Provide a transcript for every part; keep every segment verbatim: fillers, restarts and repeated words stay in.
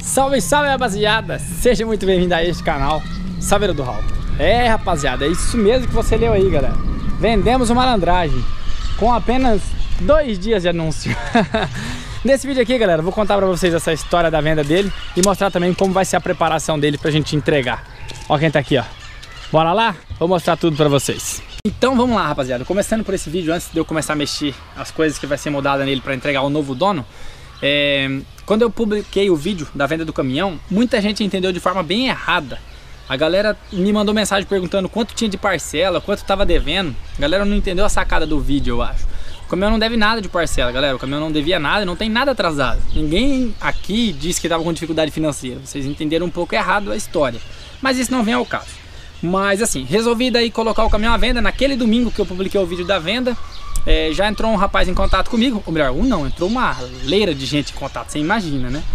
Salve, salve, rapaziada! Seja muito bem-vindo a este canal, Saveiro do Raul. É, rapaziada, é isso mesmo que você leu aí, galera. Vendemos uma malandragem com apenas dois dias de anúncio. Nesse vídeo aqui, galera, vou contar pra vocês essa história da venda dele e mostrar também como vai ser a preparação dele pra gente entregar. Ó quem tá aqui, ó. Bora lá? Vou mostrar tudo pra vocês. Então vamos lá, rapaziada. Começando por esse vídeo, antes de eu começar a mexer as coisas que vai ser mudada nele pra entregar ao novo dono, é... quando eu publiquei o vídeo da venda do caminhão, muita gente entendeu de forma bem errada. A galera me mandou mensagem perguntando quanto tinha de parcela, quanto estava devendo. A galera não entendeu a sacada do vídeo, eu acho. O caminhão não deve nada de parcela, galera. O caminhão não devia nada, não tem nada atrasado. Ninguém aqui disse que estava com dificuldade financeira. Vocês entenderam um pouco errado a história. Mas isso não vem ao caso. Mas assim, resolvi daí colocar o caminhão à venda. Naquele domingo que eu publiquei o vídeo da venda, é, já entrou um rapaz em contato comigo. Ou melhor, um não, entrou uma leira de gente em contato, você imagina, né?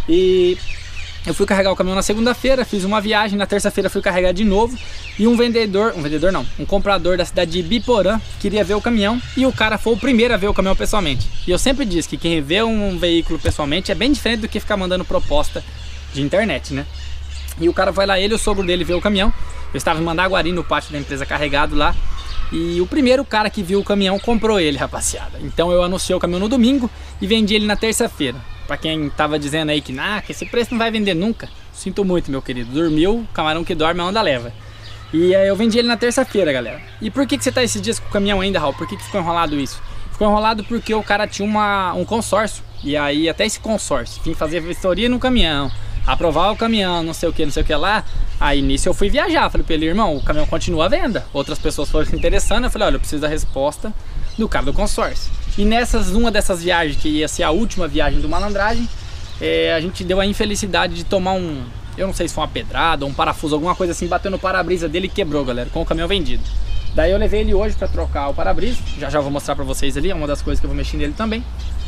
E eu fui carregar o caminhão na segunda-feira, fiz uma viagem, na terça-feira fui carregar de novo. E um vendedor, um vendedor não, um comprador da cidade de Ibiporã queria ver o caminhão. E o cara foi o primeiro a ver o caminhão pessoalmente. E eu sempre disse que quem vê um veículo pessoalmente é bem diferente do que ficar mandando proposta de internet, né? E o cara vai lá, ele e o sogro dele ver o caminhão. Eu estava em Mandaguari, no pátio da empresa, carregado lá. E o primeiro cara que viu o caminhão comprou ele, rapaziada. Então eu anunciei o caminhão no domingo e vendi ele na terça-feira. Pra quem tava dizendo aí que, nah, que esse preço não vai vender nunca, sinto muito, meu querido. Dormiu, camarão que dorme a onda leva. E aí eu vendi ele na terça-feira, galera. E por que que você tá esses dias com o caminhão ainda, Raul? Por que que ficou enrolado isso? Ficou enrolado porque o cara tinha uma, um consórcio. E aí até esse consórcio tinha que fazer vistoria no caminhão, aprovar o caminhão, não sei o que, não sei o que lá. Aí nisso eu fui viajar, falei pra ele, irmão, o caminhão continua à venda. Outras pessoas foram se interessando, eu falei, olha, eu preciso da resposta do cara do consórcio. E nessas, uma dessas viagens, que ia ser a última viagem do malandragem, é, a gente deu a infelicidade de tomar um, eu não sei se foi uma pedrada ou um parafuso, alguma coisa assim, bateu no para-brisa dele e quebrou, galera, com o caminhão vendido. Daí eu levei ele hoje pra trocar o para-brisa, já já vou mostrar pra vocês ali, é uma das coisas que eu vou mexer nele também.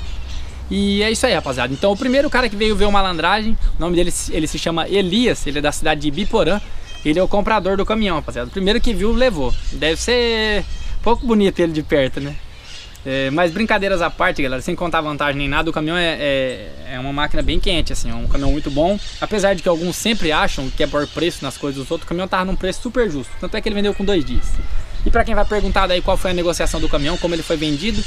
E é isso aí, rapaziada. Então o primeiro cara que veio ver o malandragem, o nome dele ele se chama Elias, ele é da cidade de Ibiporã. Ele é o comprador do caminhão, rapaziada. O primeiro que viu, levou. Deve ser pouco bonito ele de perto, né? É, mas brincadeiras à parte, galera, sem contar vantagem nem nada, o caminhão é, é, é uma máquina bem quente, assim, é um caminhão muito bom. Apesar de que alguns sempre acham que é por preço nas coisas dos outros, o caminhão tava num preço super justo. Tanto é que ele vendeu com dois dias. E pra quem vai perguntar daí qual foi a negociação do caminhão, como ele foi vendido,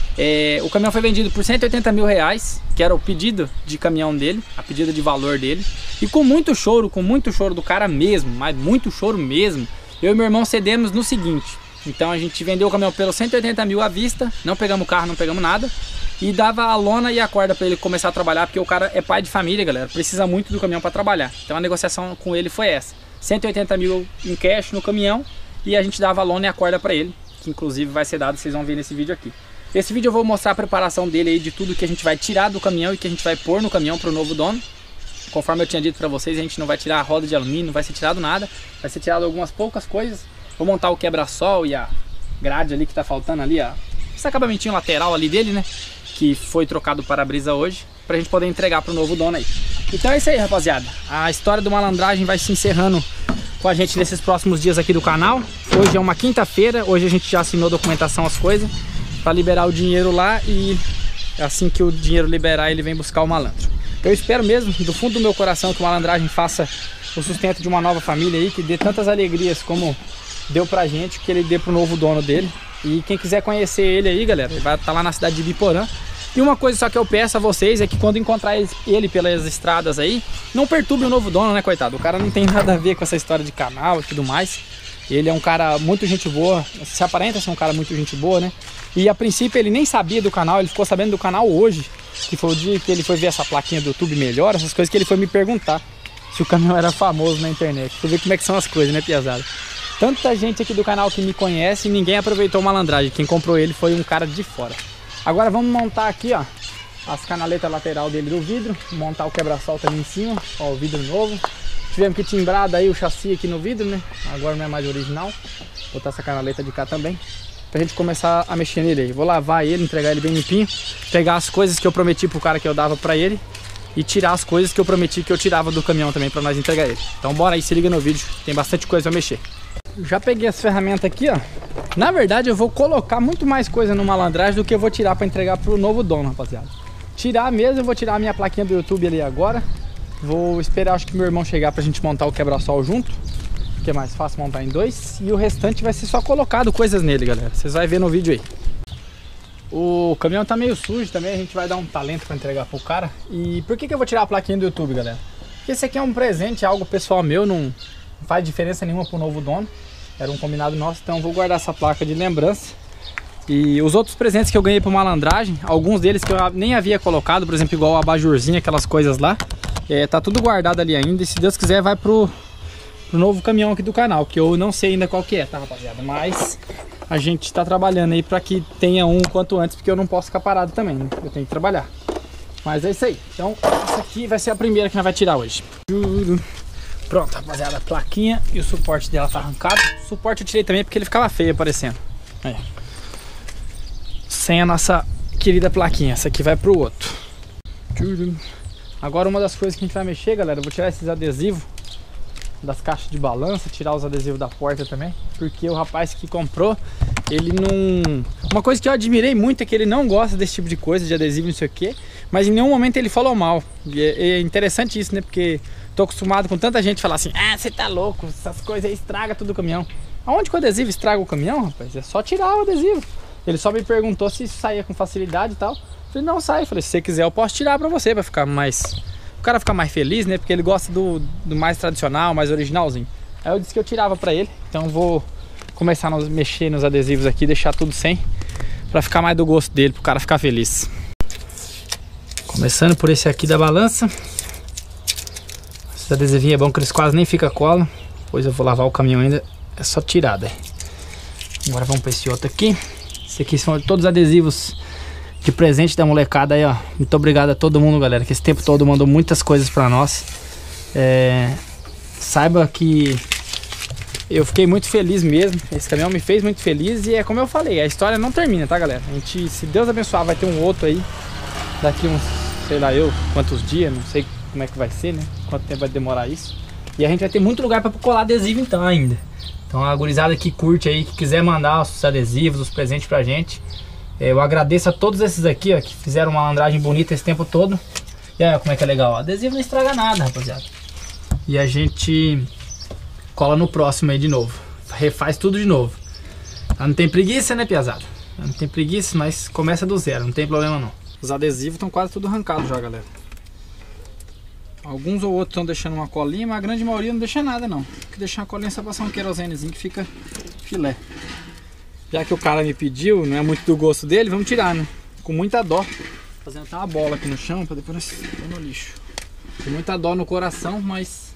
é, o caminhão foi vendido por cento e oitenta mil reais, que era o pedido de caminhão dele, a pedida de valor dele. E com muito choro, com muito choro do cara mesmo, mas muito choro mesmo, eu e meu irmão cedemos no seguinte. Então a gente vendeu o caminhão pelos cento e oitenta mil à vista, não pegamos carro, não pegamos nada. E dava a lona e a corda para ele começar a trabalhar, porque o cara é pai de família, galera, precisa muito do caminhão para trabalhar. Então a negociação com ele foi essa, cento e oitenta mil em cash no caminhão. E a gente dava a lona e a corda para ele, que inclusive vai ser dado, vocês vão ver nesse vídeo aqui. Esse vídeo eu vou mostrar a preparação dele aí, de tudo que a gente vai tirar do caminhão e que a gente vai pôr no caminhão para o novo dono. Conforme eu tinha dito para vocês, a gente não vai tirar a roda de alumínio, não vai ser tirado nada. Vai ser tirado algumas poucas coisas. Vou montar o quebra-sol e a grade ali que tá faltando ali, ó. Esse acabamentinho lateral ali dele, né? Que foi trocado para a brisa hoje, pra gente poder entregar pro novo dono aí. Então é isso aí, rapaziada. A história do malandragem vai se encerrando com a gente nesses próximos dias aqui do canal. Hoje é uma quinta-feira, hoje a gente já assinou a documentação, as coisas, para liberar o dinheiro lá, e assim que o dinheiro liberar ele vem buscar o malandro. Eu espero mesmo, do fundo do meu coração, que o malandragem faça o sustento de uma nova família aí, que dê tantas alegrias como deu pra gente, que ele dê pro novo dono dele. E quem quiser conhecer ele aí, galera, ele vai estar lá na cidade de Ibiporã. E uma coisa só que eu peço a vocês é que quando encontrar ele pelas estradas aí, não perturbe o novo dono, né, coitado? O cara não tem nada a ver com essa história de canal e tudo mais. Ele é um cara muito gente boa, se aparenta ser um cara muito gente boa, né? E a princípio ele nem sabia do canal, ele ficou sabendo do canal hoje, que foi o dia que ele foi ver essa plaquinha do YouTube melhor, essas coisas, que ele foi me perguntar se o caminhão era famoso na internet. Você vê como é que são as coisas, né, piazada? Tanta gente aqui do canal que me conhece e ninguém aproveitou o malandragem. Quem comprou ele foi um cara de fora. Agora vamos montar aqui, ó, as canaletas lateral dele do vidro, montar o quebra-solta ali em cima, ó, o vidro novo. Tivemos que timbrar daí o chassi aqui no vidro, né? Agora não é mais original. Vou botar essa canaleta de cá também, pra gente começar a mexer nele aí. Vou lavar ele, entregar ele bem limpinho, pegar as coisas que eu prometi pro cara que eu dava pra ele e tirar as coisas que eu prometi que eu tirava do caminhão também pra nós entregar ele. Então bora aí, se liga no vídeo, tem bastante coisa pra mexer. Já peguei as ferramentas aqui, ó. Na verdade eu vou colocar muito mais coisa no malandragem do que eu vou tirar para entregar pro novo dono, rapaziada. Tirar mesmo, eu vou tirar a minha plaquinha do YouTube ali agora. Vou esperar, acho que meu irmão chegar pra gente montar o quebra-sol junto, que é mais fácil montar em dois. E o restante vai ser só colocado coisas nele, galera. Vocês vão ver no vídeo aí. O caminhão tá meio sujo também, a gente vai dar um talento pra entregar pro cara. E por que que eu vou tirar a plaquinha do YouTube, galera? Porque esse aqui é um presente, algo pessoal meu, não faz diferença nenhuma pro novo dono. Era um combinado nosso, então eu vou guardar essa placa de lembrança. E os outros presentes que eu ganhei por malandragem, alguns deles que eu nem havia colocado, por exemplo, igual o abajurzinho, aquelas coisas lá, é, tá tudo guardado ali ainda. E se Deus quiser vai pro, pro novo caminhão aqui do canal, que eu não sei ainda qual que é, tá, rapaziada? Mas a gente tá trabalhando aí pra que tenha um quanto antes, porque eu não posso ficar parado também, né? Eu tenho que trabalhar. Mas é isso aí. Então essa aqui vai ser a primeira que nós vai tirar hoje. Pronto, rapaziada, a plaquinha e o suporte dela tá arrancado. O suporte eu tirei também porque ele ficava feio aparecendo. Aí. Sem a nossa querida plaquinha. Essa aqui vai pro outro. Agora uma das coisas que a gente vai mexer, galera, eu vou tirar esses adesivos das caixas de balança, tirar os adesivos da porta também, porque o rapaz que comprou, ele não... Uma coisa que eu admirei muito é que ele não gosta desse tipo de coisa, de adesivo, não sei o que, mas em nenhum momento ele falou mal. E é interessante isso, né? Porque tô acostumado com tanta gente falar assim: ah, você tá louco, essas coisas aí estragam tudo o caminhão. Aonde que o adesivo estraga o caminhão, rapaz? É só tirar o adesivo. Ele só me perguntou se isso saía com facilidade e tal. Eu falei, não sai. Eu falei, se você quiser eu posso tirar pra você, pra ficar mais... O cara ficar mais feliz, né? Porque ele gosta do, do mais tradicional, mais originalzinho. Aí eu disse que eu tirava pra ele. Então vou começar a mexer nos adesivos aqui, deixar tudo sem, pra ficar mais do gosto dele, pro cara ficar feliz. Começando por esse aqui da balança. Esse adesivinho é bom que eles quase nem ficam cola. Depois eu vou lavar o caminhão ainda. É só tirada. Agora vamos pra esse outro aqui. Esse aqui são todos os adesivos de presente da molecada aí, ó. Muito obrigado a todo mundo, galera, que esse tempo todo mandou muitas coisas pra nós. É... Saiba que eu fiquei muito feliz mesmo. Esse caminhão me fez muito feliz. E é como eu falei, a história não termina, tá, galera? A gente, se Deus abençoar, vai ter um outro aí daqui uns, sei lá eu, quantos dias. Não sei como é que vai ser, né? Quanto tempo vai demorar isso. E a gente vai ter muito lugar pra colar adesivo então ainda. Então a gurizada que curte aí, que quiser mandar os adesivos, os presentes pra gente, eu agradeço a todos esses aqui, ó, que fizeram uma malandragem bonita esse tempo todo. E olha como é que é legal, o adesivo não estraga nada, rapaziada. E a gente cola no próximo aí de novo, refaz tudo de novo. Não tem preguiça, né, piazada? Não tem preguiça, mas começa do zero, não tem problema não. Os adesivos estão quase tudo arrancados já, galera. Alguns ou outros estão deixando uma colinha, mas a grande maioria não deixa nada não. Tem que deixar uma colinha, só passar um querosenezinho que fica filé. Já que o cara me pediu, não é muito do gosto dele, vamos tirar, né? Com muita dó. Fazendo até uma bola aqui no chão para depois pôr no lixo. Com muita dó no coração, mas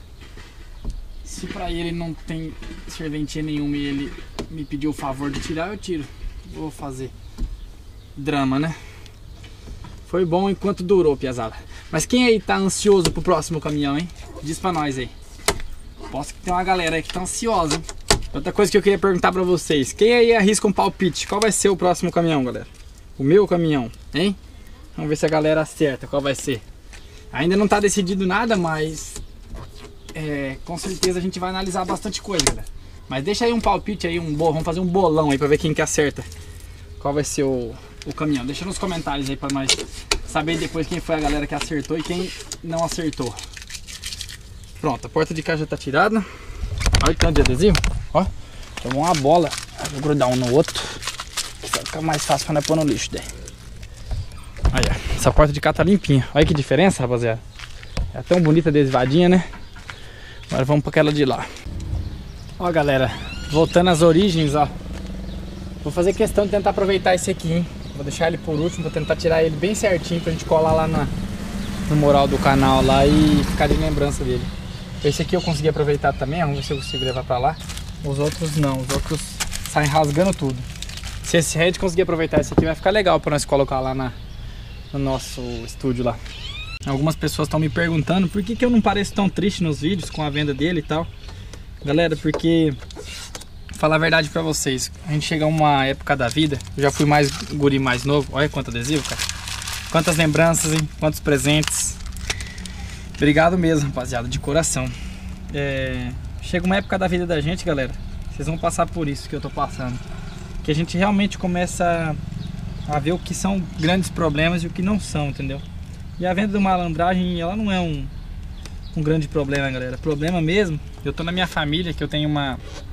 se pra ele não tem serventia nenhuma e ele me pediu o favor de tirar, eu tiro. Vou fazer drama, né? Foi bom enquanto durou, piazada. Mas quem aí tá ansioso pro próximo caminhão, hein? Diz pra nós aí. Posso que tem uma galera aí que tá ansiosa, hein? Outra coisa que eu queria perguntar pra vocês. Quem aí arrisca um palpite? Qual vai ser o próximo caminhão, galera? O meu caminhão, hein? Vamos ver se a galera acerta qual vai ser. Ainda não tá decidido nada, mas... É, com certeza a gente vai analisar bastante coisa, galera. Mas deixa aí um palpite aí, um bolo. Vamos fazer um bolão aí pra ver quem que acerta. Qual vai ser o, o caminhão. Deixa nos comentários aí pra nós saber depois quem foi a galera que acertou e quem não acertou. Pronto, a porta de cá já tá tirada. Olha o tanto de adesivo. Ó, tomou uma bola. Vou grudar um no outro, que vai ficar mais fácil pra não pôr no lixo daí. Olha, essa porta de cá tá limpinha. Olha que diferença, rapaziada. É tão bonita, adesivadinha, né? Agora vamos pra aquela de lá. Ó, galera, voltando às origens, ó. Vou fazer questão de tentar aproveitar esse aqui, hein? Vou deixar ele por último, vou tentar tirar ele bem certinho pra gente colar lá na, no mural do canal lá e ficar de lembrança dele. Esse aqui eu consegui aproveitar também, vamos ver se eu consigo levar pra lá. Os outros não, os outros saem rasgando tudo. Se esse Red conseguir aproveitar esse aqui, vai ficar legal pra nós colocar lá na, no nosso estúdio lá. Algumas pessoas estão me perguntando por que que eu não pareço tão triste nos vídeos com a venda dele e tal. Galera, porque... falar a verdade pra vocês, a gente chega a uma época da vida, eu já fui mais guri mais novo, olha quanto adesivo, cara. Quantas lembranças, hein? Quantos presentes. Obrigado mesmo, rapaziada, de coração. É... Chega uma época da vida da gente, galera, vocês vão passar por isso que eu tô passando. Que a gente realmente começa a ver o que são grandes problemas e o que não são, entendeu? E a venda do malandragem, ela não é um, um grande problema, galera. Problema mesmo, eu tô na minha família, que eu tenho uma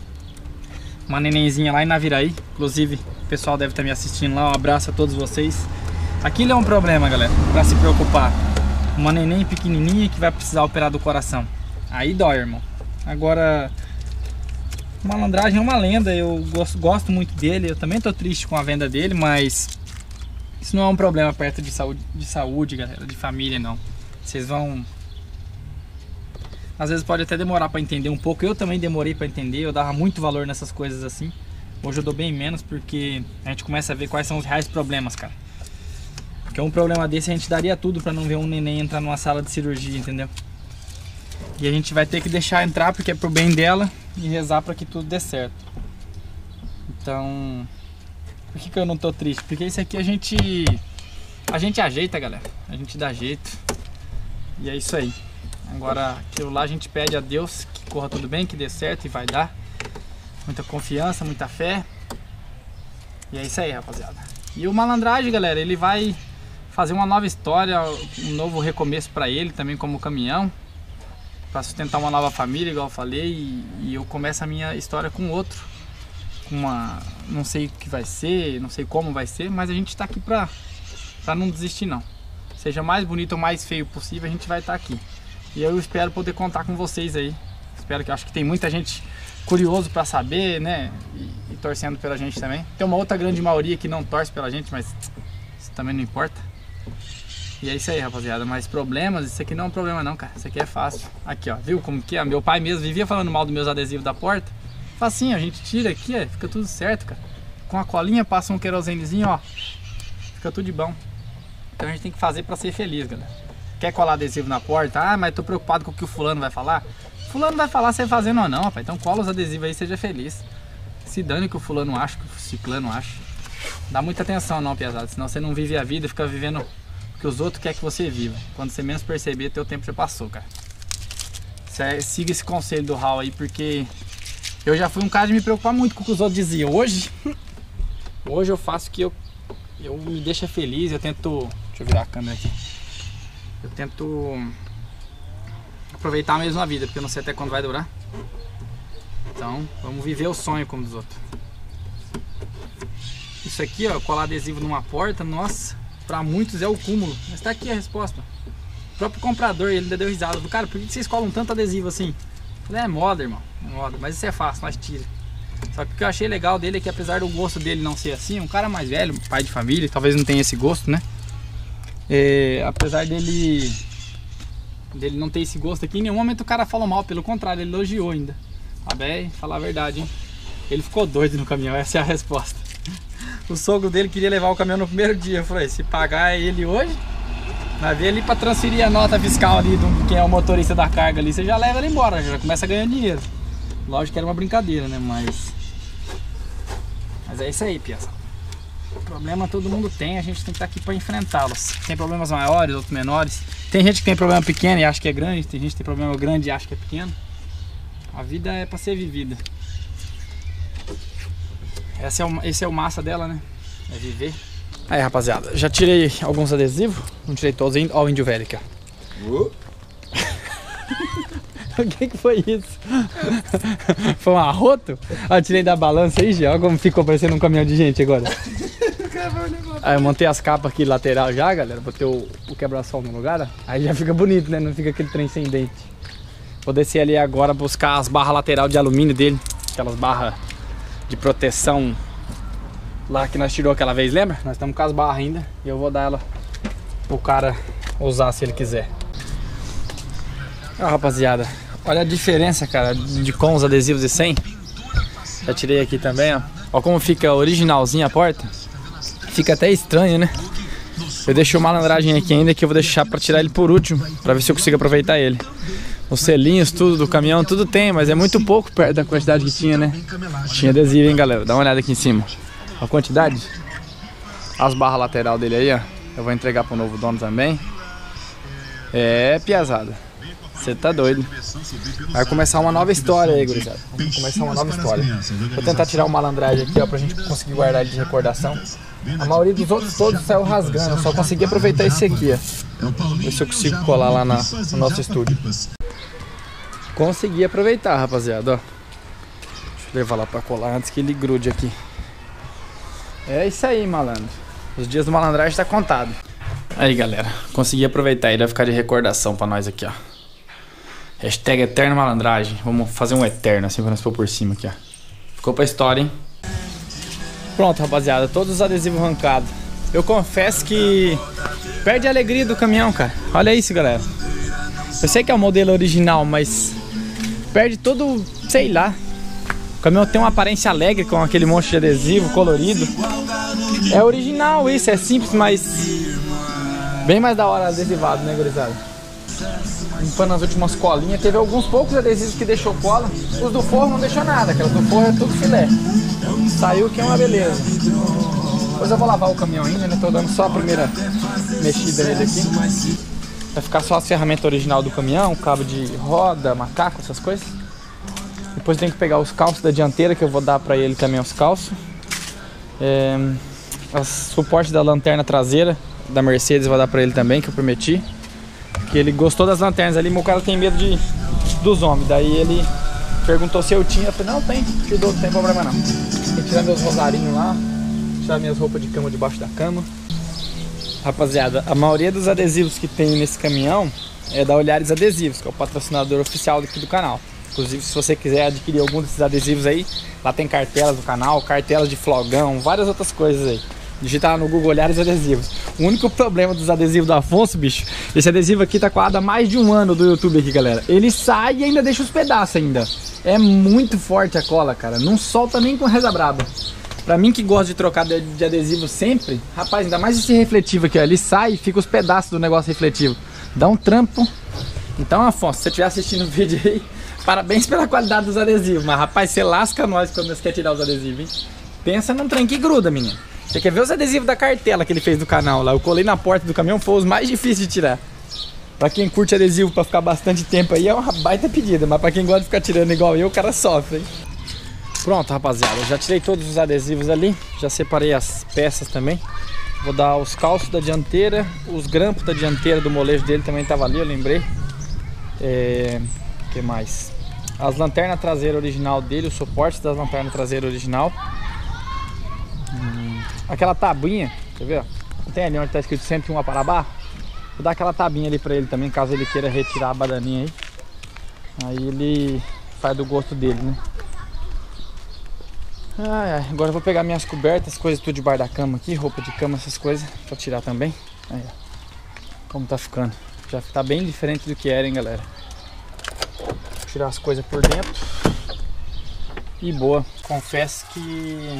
uma nenenzinha lá em Naviraí. Inclusive, o pessoal deve estar me assistindo lá. Um abraço a todos vocês. Aquilo é um problema, galera, pra se preocupar. Uma neném pequenininha que vai precisar operar do coração. Aí dói, irmão. Agora, Malandragem é uma lenda. Eu gosto, gosto muito dele. Eu também tô triste com a venda dele, mas isso não é um problema perto de saúde, de saúde, galera, de família, não. Vocês vão... Às vezes pode até demorar pra entender um pouco. Eu também demorei pra entender. Eu dava muito valor nessas coisas assim. Hoje eu dou bem menos, porque a gente começa a ver quais são os reais problemas, cara. Porque um problema desse a gente daria tudo pra não ver um neném entrar numa sala de cirurgia, entendeu? E a gente vai ter que deixar entrar porque é pro bem dela e rezar pra que tudo dê certo. Então... Por que que eu não tô triste? Porque isso aqui a gente... A gente ajeita, galera. A gente dá jeito. E é isso aí. Agora, aquilo lá a gente pede a Deus que corra tudo bem, que dê certo e vai dar. Muita confiança, muita fé. E é isso aí, rapaziada. E o Malandragem, galera, ele vai fazer uma nova história, um novo recomeço pra ele, também como caminhão. Pra sustentar uma nova família, igual eu falei. E, e eu começo a minha história com outro. Com uma... Não sei o que vai ser, não sei como vai ser, mas a gente tá aqui pra, pra não desistir, não. Seja mais bonito ou mais feio possível, a gente vai estar aqui. E eu espero poder contar com vocês aí. Espero que... Acho que tem muita gente curioso pra saber, né? E, e torcendo pela gente também. Tem uma outra grande maioria que não torce pela gente, mas isso também não importa. E é isso aí, rapaziada. Mas problemas, isso aqui não é um problema não, cara. Isso aqui é fácil. Aqui, ó. Viu como que é? Meu pai mesmo vivia falando mal dos meus adesivos da porta. Facinho, a gente tira aqui, ó, fica tudo certo, cara. Com a colinha, passa um querosenezinho, ó. Fica tudo de bom. Então a gente tem que fazer pra ser feliz, galera. Quer colar adesivo na porta? Ah, mas tô preocupado com o que o fulano vai falar. Fulano vai falar você fazendo ou não, rapaz. Então cola os adesivos aí e seja feliz. Se dane o que o fulano acha, o que o ciclano acha. Dá muita atenção não, piazada. Senão você não vive a vida e fica vivendo o que os outros querem que você viva. Quando você menos perceber, teu tempo já passou, cara. Siga esse conselho do Raul aí, porque eu já fui um cara de me preocupar muito com o que os outros diziam. Hoje, hoje eu faço o que eu, eu me deixa feliz. Eu tento... Deixa eu virar a câmera aqui. Eu tento aproveitar mesmo a vida, porque eu não sei até quando vai durar. Então, vamos viver o sonho como dos outros. Isso aqui, ó, colar adesivo numa porta, nossa, pra muitos é o cúmulo. Mas tá aqui a resposta. O próprio comprador, ele ainda deu risada. Falei, cara, por que vocês colam tanto adesivo assim? Eu falei, é moda, irmão, é moda. Mas isso é fácil, nós tira. Só que o que eu achei legal dele é que, apesar do gosto dele não ser assim, um cara mais velho, pai de família, talvez não tenha esse gosto, né? É, apesar dele dele não ter esse gosto aqui, em nenhum momento o cara falou mal, pelo contrário, ele elogiou ainda. Ah, bem, falar a verdade, hein? Ele ficou doido no caminhão, essa é a resposta. O sogro dele queria levar o caminhão no primeiro dia. Eu falei, se pagar ele hoje, vai ver ali pra transferir a nota fiscal ali do quem é o motorista da carga ali, você já leva ele embora, já começa a ganhar dinheiro. Lógico que era uma brincadeira, né? Mas Mas é isso aí, piazada. Problema todo mundo tem, a gente tem que estar aqui para enfrentá-los. Tem problemas maiores, outros menores. Tem gente que tem problema pequeno e acha que é grande. Tem gente que tem problema grande e acha que é pequeno. A vida é para ser vivida. Esse é, o, esse é o massa dela, né? É viver. Aí, rapaziada, já tirei alguns adesivos. Não tirei todos ainda. Ó o índio velho aqui, ó. Uh. O que que foi isso? Foi um arroto? Ó, tirei da balança aí, já. Olha como ficou parecendo um caminhão de gente agora. Aí eu montei as capas aqui lateral já, galera. Botei o, o quebra-sol no lugar, ó. Aí já fica bonito, né? Não fica aquele trem sem dente. Vou descer ali agora buscar as barras lateral de alumínio dele. Aquelas barras de proteção lá que nós tirou aquela vez, lembra? Nós estamos com as barras ainda. E eu vou dar ela pro cara usar se ele quiser. Ó, rapaziada, olha a diferença, cara, de com os adesivos e sem. Já tirei aqui também, ó. Ó como fica originalzinho a porta. Fica até estranho, né? Eu deixei o Malandragem aqui ainda, que eu vou deixar pra tirar ele por último, pra ver se eu consigo aproveitar ele. Os selinhos, tudo do caminhão, tudo tem, mas é muito pouco perto da quantidade que tinha, né? Tinha adesivo, hein, galera? Dá uma olhada aqui em cima. A quantidade. As barras lateral dele aí, ó. Eu vou entregar pro novo dono também. É, piazada. Você tá doido. Vai começar uma nova história aí, gurizada. Vamos começar uma nova história. Vou tentar tirar o Malandragem aqui, ó, pra gente conseguir guardar ele de recordação. A maioria dos outros todos saiu rasgando. Eu só consegui aproveitar esse aqui, ó. Ver se eu consigo colar lá na, no nosso estúdio. consegui aproveitar, rapaziada, ó. Deixa eu levar lá pra colar antes que ele grude aqui. É isso aí, malandro. Os dias do malandragem tá contado. Aí, galera, consegui aproveitar ele, vai ficar de recordação pra nós aqui, ó. Hashtag Eterno Malandragem. Vamos fazer um eterno assim pra nós pôr por cima aqui, ó. Ficou pra história, hein? Pronto, rapaziada, todos os adesivos arrancados. Eu confesso que perde a alegria do caminhão, cara. Olha isso, galera. Eu sei que é o modelo original, mas perde todo, sei lá. O caminhão tem uma aparência alegre com aquele monte de adesivo colorido. É original isso, é simples, mas bem mais da hora adesivado, né, gurizada? Limpando as últimas colinhas. Teve alguns poucos adesivos que deixou cola. Os do forro não deixou nada, cara. Os do forro é tudo filé. Saiu que é uma beleza. Depois eu vou lavar o caminhão ainda, né? Tô dando só a primeira mexida nele aqui. Vai ficar só as ferramentas original do caminhão, cabo de roda, macaco, essas coisas. Depois tem que pegar os calços da dianteira, que eu vou dar pra ele também os calços. É, os suportes da lanterna traseira da Mercedes eu vou dar pra ele também, que eu prometi. Que ele gostou das lanternas ali, mas o cara tem medo de, dos homens. Daí ele perguntou se eu tinha. Eu falei, não, tem, te dou, não tem problema não. Tem que tirar meus rosarinhos lá, tirar minhas roupas de cama debaixo da cama. Rapaziada, a maioria dos adesivos que tem nesse caminhão é da Olhares Adesivos, que é o patrocinador oficial aqui do canal. Inclusive, se você quiser adquirir algum desses adesivos aí, lá tem cartelas do canal, cartelas de flogão, várias outras coisas aí. Digita lá no Google Olhares Adesivos. O único problema dos adesivos do Afonso, bicho, esse adesivo aqui tá coado há mais de um ano do YouTube aqui, galera. Ele sai e ainda deixa os pedaços ainda. É muito forte a cola, cara. Não solta nem com reza braba. Pra mim que gosta de trocar de, de adesivo sempre, rapaz, ainda mais esse refletivo aqui, ó. Ele sai e fica os pedaços do negócio refletivo. Dá um trampo. Então, Afonso, se você estiver assistindo o vídeo aí, parabéns pela qualidade dos adesivos. Mas, rapaz, você lasca nós quando você quer tirar os adesivos, hein? Pensa num trem que gruda, menino. Você quer ver os adesivos da cartela que ele fez do canal lá? Eu colei na porta do caminhão, foi os mais difíceis de tirar. Pra quem curte adesivo pra ficar bastante tempo aí, é uma baita pedida. Mas pra quem gosta de ficar tirando igual eu, o cara sofre, hein? Pronto, rapaziada, eu já tirei todos os adesivos ali. Já separei as peças também. Vou dar os calços da dianteira. Os grampos da dianteira do molejo dele também tava ali, eu lembrei. É... O que mais? As lanternas traseiras original dele, os suportes das lanternas traseiras original. Hum, aquela tabuinha, quer ver? Não tem ali onde tá escrito cento e um a Parabá? Vou dar aquela tabinha ali pra ele também, caso ele queira retirar a bananinha aí. Aí ele faz do gosto dele, né? Ai, ai, agora eu vou pegar minhas cobertas, coisas tudo debaixo da cama aqui, roupa de cama, essas coisas, pra tirar também. Aí, ó, como tá ficando. Já tá bem diferente do que era, hein, galera. Vou tirar as coisas por dentro. E boa. Confesso que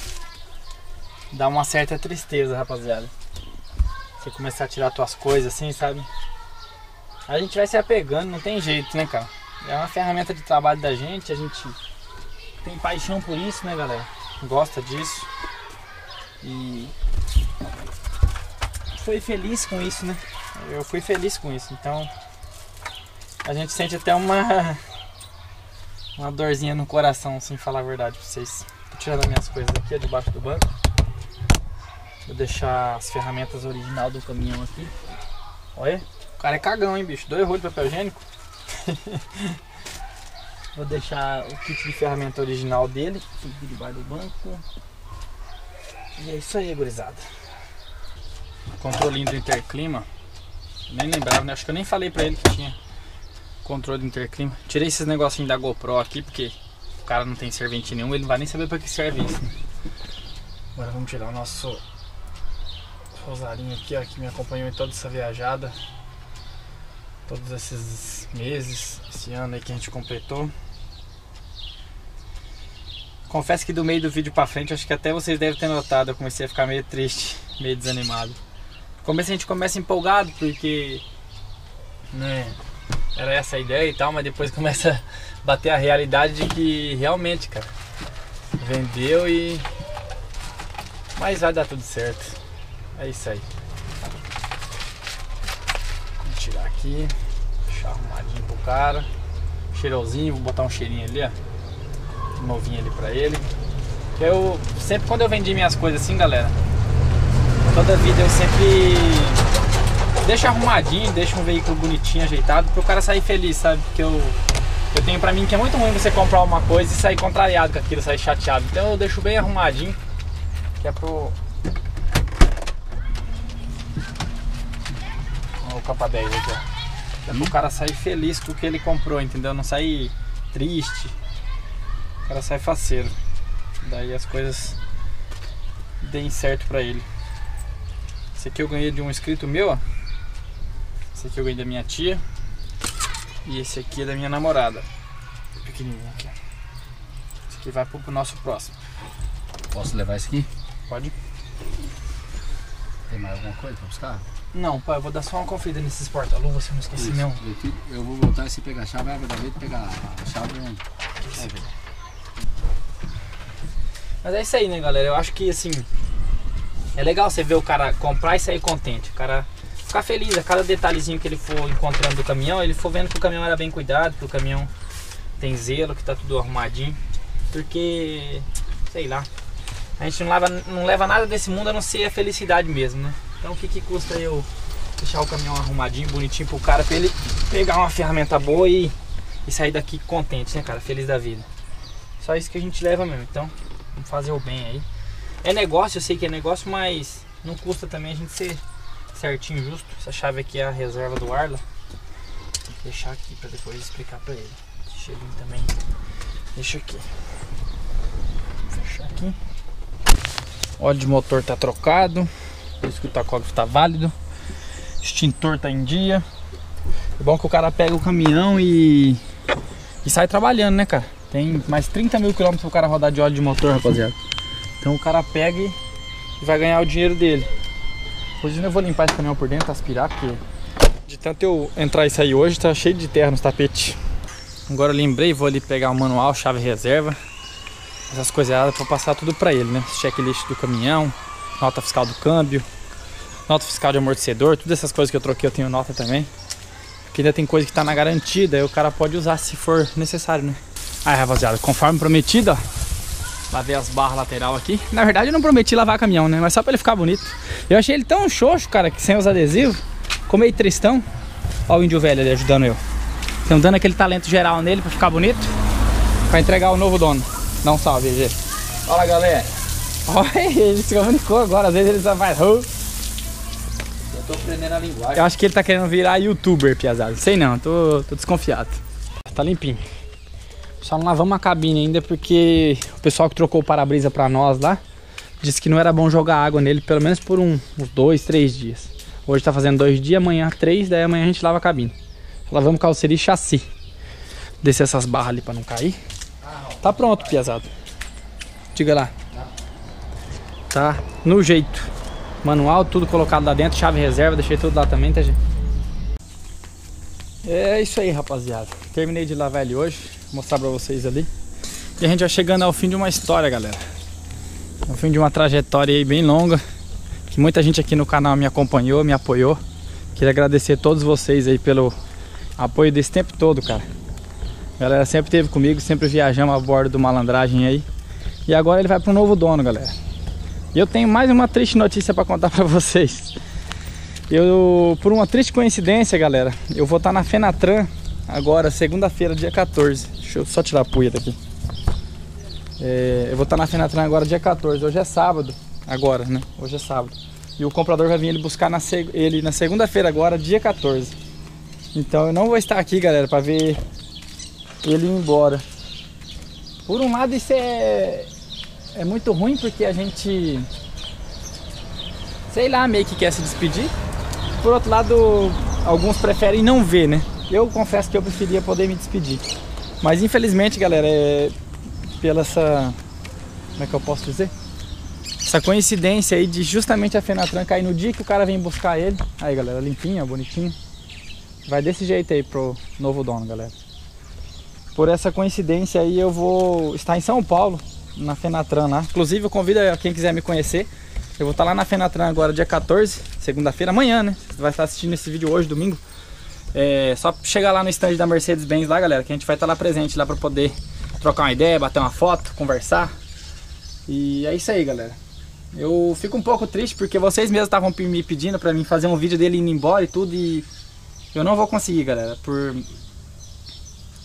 dá uma certa tristeza, rapaziada. Você começar a tirar suas coisas assim, sabe? A gente vai se apegando, não tem jeito, né, cara? É uma ferramenta de trabalho da gente, a gente tem paixão por isso, né, galera? Gosta disso. E foi feliz com isso, né? Eu fui feliz com isso, então a gente sente até uma uma dorzinha no coração, sem falar a verdade pra vocês. Tô tirando as minhas coisas aqui, ó, debaixo do banco. Vou deixar as ferramentas original do caminhão aqui. Olha, o cara é cagão, hein, bicho? Dois rolos de papel higiênico. Vou deixar o kit de ferramenta original dele aqui debaixo do banco. E é isso aí, gurizada. Controlinho do interclima. Nem lembrava, né? Acho que eu nem falei pra ele que tinha controle do interclima. Tirei esses negocinhos da GoPro aqui, porque o cara não tem servente nenhum, ele não vai nem saber pra que serve isso, né? Agora vamos tirar o nosso rosarinho aqui, ó, que me acompanhou em toda essa viajada. Todos esses meses, esse ano aí que a gente completou. Confesso que do meio do vídeo pra frente, acho que até vocês devem ter notado, eu comecei a ficar meio triste, meio desanimado. No começo a gente começa empolgado, porque, né, era essa a ideia e tal, mas depois começa a bater a realidade de que realmente, cara, vendeu e... mas vai dar tudo certo. É isso aí. Vou tirar aqui, deixar arrumadinho pro cara. Cheirosinho, vou botar um cheirinho ali, ó. Novinho ali pra ele. Eu sempre, quando eu vendi minhas coisas assim, galera, toda vida eu sempre deixo arrumadinho, deixo um veículo bonitinho, ajeitado, pro cara sair feliz, sabe? Porque eu Eu tenho pra mim que é muito ruim você comprar uma coisa e sair contrariado com aquilo, sair chateado. Então eu deixo bem arrumadinho, que é pro... Olha o capa dez aqui, ó. Que é pro cara sair feliz com o que ele comprou, entendeu? Não sair triste. O cara sai faceiro. Daí as coisas deem certo pra ele. Esse aqui eu ganhei de um inscrito meu, ó. Esse aqui eu ganhei da minha tia. E esse aqui é da minha namorada. Pequenininho aqui. Esse aqui vai pro, pro nosso próximo. Posso levar esse aqui? Pode? Tem mais alguma coisa pra buscar? Não, pai, eu vou dar só uma conferida nesses porta-luvas, se eu não esqueci não. Eu vou voltar e se pegar a chave, abre a gaveta e pegar a chave. Mas é isso aí, né, galera? Eu acho que, assim, é legal você ver o cara comprar e sair contente. O cara ficar feliz a cada detalhezinho que ele for encontrando do caminhão. Ele for vendo que o caminhão era bem cuidado, que o caminhão tem zelo, que tá tudo arrumadinho. Porque, sei lá, a gente não leva, não leva nada desse mundo a não ser a felicidade mesmo, né? Então o que que custa eu deixar o caminhão arrumadinho, bonitinho pro cara, pra ele pegar uma ferramenta boa e, e sair daqui contente, né, cara? Feliz da vida. Só isso que a gente leva mesmo, então vamos fazer o bem aí. É negócio, eu sei que é negócio, mas não custa também a gente ser certinho, justo. Essa chave aqui é a reserva do Arla. Tem que deixar aqui pra depois explicar pra ele. Esse cheirinho também deixa aqui. Vou fechar aqui. Óleo de motor tá trocado. Por isso que o tacógrafo tá válido. Extintor tá em dia. É bom que o cara pega o caminhão e, e sai trabalhando, né, cara? Tem mais trinta mil quilômetros pro cara rodar de óleo de motor, rapaziada. Então o cara pega e vai ganhar o dinheiro dele. Hoje eu vou limpar esse caminhão por dentro, aspirar, porque de tanto eu entrar e sair hoje, tá cheio de terra nos tapetes. Agora eu lembrei, vou ali pegar o manual, chave reserva, essas coisas pra passar tudo pra ele, né? Checklist do caminhão, nota fiscal do câmbio, nota fiscal de amortecedor, todas essas coisas que eu troquei eu tenho nota também. Porque ainda tem coisa que tá na garantida, aí o cara pode usar se for necessário, né? Aí, rapaziada, conforme prometido, ó, lavei as barras lateral aqui. Na verdade eu não prometi lavar caminhão, né? Mas só pra ele ficar bonito. Eu achei ele tão xoxo, cara, que sem os adesivos, ficou meio tristão. Ó o índio velho ali ajudando eu. Então dando aquele talento geral nele pra ficar bonito, pra entregar o novo dono. Dá um salve, G. Fala, galera. Olha, ele se comunicou agora, às vezes ele só faz... Eu tô aprendendo a linguagem. Eu acho que ele tá querendo virar youtuber, piazada. Sei não, tô, tô desconfiado. Tá limpinho. Só não lavamos a cabine ainda porque o pessoal que trocou o para-brisa pra nós lá disse que não era bom jogar água nele, pelo menos por um, uns dois, três dias. Hoje tá fazendo dois dias, amanhã três, daí amanhã a gente lava a cabine. Lavamos carroceria e chassi. Descer essas barras ali pra não cair. Tá pronto, piazada. Diga lá. Tá no jeito. Manual, tudo colocado lá dentro, chave reserva, deixei tudo lá também, tá, gente? É isso aí, rapaziada. Terminei de lavar ele hoje, vou mostrar pra vocês ali. E a gente vai chegando ao fim de uma história, galera. Ao fim de uma trajetória aí bem longa, que muita gente aqui no canal me acompanhou, me apoiou. Queria agradecer a todos vocês aí pelo apoio desse tempo todo, cara. A galera sempre esteve comigo, sempre viajamos a bordo do Malandragem aí. E agora ele vai para um novo dono, galera. E eu tenho mais uma triste notícia para contar para vocês. Eu, por uma triste coincidência, galera, eu vou estar na Fenatran agora, segunda-feira, dia quatorze. Deixa eu só tirar a poeira daqui. É, eu vou estar na Fenatran agora, dia quatorze. Hoje é sábado, agora, né? Hoje é sábado. E o comprador vai vir ele buscar na, ele na segunda-feira agora, dia quatorze. Então eu não vou estar aqui, galera, para ver ele ir embora. Por um lado isso é, é muito ruim, porque a gente, sei lá, meio que quer se despedir. Por outro lado, alguns preferem não ver, né? Eu confesso que eu preferia poder me despedir. Mas infelizmente, galera, é pela essa... Como é que eu posso dizer? Essa coincidência aí de justamente a Fenatran cair no dia que o cara vem buscar ele. Aí, galera, limpinho, bonitinho. Vai desse jeito aí pro novo dono, galera. Por essa coincidência aí eu vou estar em São Paulo, na Fenatran lá. Inclusive eu convido a quem quiser me conhecer. Eu vou estar lá na Fenatran agora dia quatorze, segunda-feira, amanhã, né? Você vai estar assistindo esse vídeo hoje, domingo. É só chegar lá no stand da Mercedes-Benz lá, galera, que a gente vai estar lá presente lá para poder trocar uma ideia, bater uma foto, conversar. E é isso aí, galera. Eu fico um pouco triste porque vocês mesmos estavam me pedindo para mim fazer um vídeo dele indo embora e tudo, e eu não vou conseguir, galera, por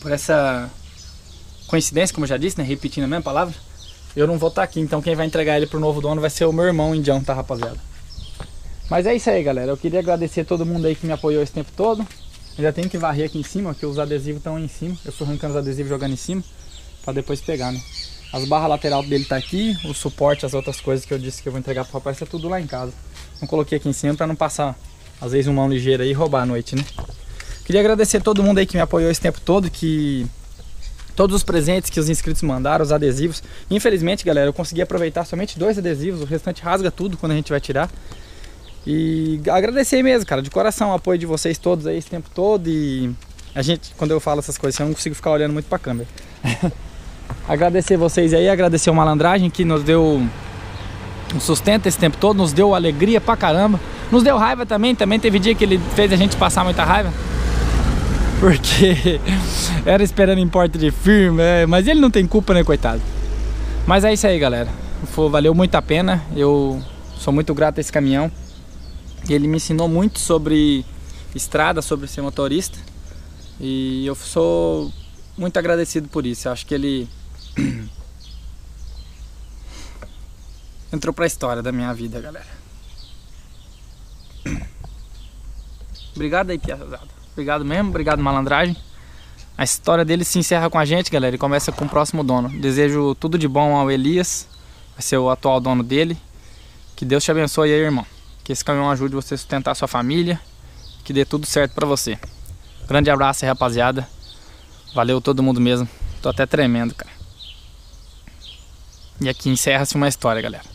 por essa coincidência, como eu já disse, né, repetindo a mesma palavra, eu não vou estar aqui. Então quem vai entregar ele pro novo dono vai ser o meu irmão indião, tá, rapaziada? Mas é isso aí, galera. Eu queria agradecer todo mundo aí que me apoiou esse tempo todo. Ainda tenho que varrer aqui em cima, que os adesivos estão em cima. Eu fui arrancando os adesivos e jogando em cima pra depois pegar, né? As barras lateral dele tá aqui, o suporte, as outras coisas que eu disse que eu vou entregar pro rapaz, tá tudo lá em casa. Não coloquei aqui em cima pra não passar, às vezes, um mão ligeira aí e roubar à noite, né? Queria agradecer todo mundo aí que me apoiou esse tempo todo, que... todos os presentes que os inscritos mandaram, os adesivos. Infelizmente, galera, eu consegui aproveitar somente dois adesivos, o restante rasga tudo quando a gente vai tirar. E agradecer mesmo, cara, de coração o apoio de vocês todos aí esse tempo todo. E a gente, quando eu falo essas coisas, eu não consigo ficar olhando muito pra câmera. Agradecer vocês aí, agradecer o Malandragem que nos deu um sustento esse tempo todo, nos deu alegria pra caramba. Nos deu raiva também, também teve dia que ele fez a gente passar muita raiva. Porque era esperando em porta de firma, é, mas ele não tem culpa, né, coitado. Mas é isso aí, galera. Valeu muito a pena, eu sou muito grato a esse caminhão. Ele me ensinou muito sobre estrada, sobre ser motorista. E eu sou muito agradecido por isso. Eu acho que ele entrou pra história da minha vida, galera. Obrigado aí, piazada. Obrigado mesmo, obrigado, Malandragem. A história dele se encerra com a gente, galera, e começa com o próximo dono. Desejo tudo de bom ao Elias, vai ser o atual dono dele. Que Deus te abençoe aí, irmão. Que esse caminhão ajude você a sustentar a sua família. Que dê tudo certo pra você. Grande abraço aí, rapaziada. Valeu todo mundo mesmo. Tô até tremendo, cara. E aqui encerra-se uma história, galera.